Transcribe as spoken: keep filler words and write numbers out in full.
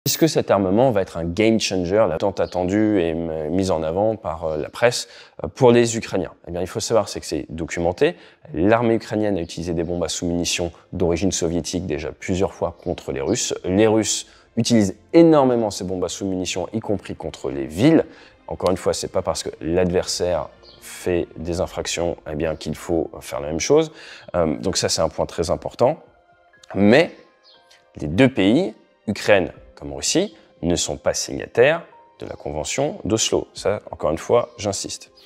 Est-ce que cet armement va être un game changer, là, tant attendu et mis en avant par la presse pour les Ukrainiens? Eh bien, il faut savoir, c'est que c'est documenté. L'armée ukrainienne a utilisé des bombes à sous-munitions d'origine soviétique déjà plusieurs fois contre les Russes. Les Russes utilisent énormément ces bombes à sous-munitions, y compris contre les villes. Encore une fois, c'est pas parce que l'adversaire fait des infractions, eh bien, qu'il faut faire la même chose. Euh, donc ça, c'est un point très important. Mais les deux pays, Ukraine comme Russie, ne sont pas signataires de la Convention d'Oslo. Ça, encore une fois, j'insiste.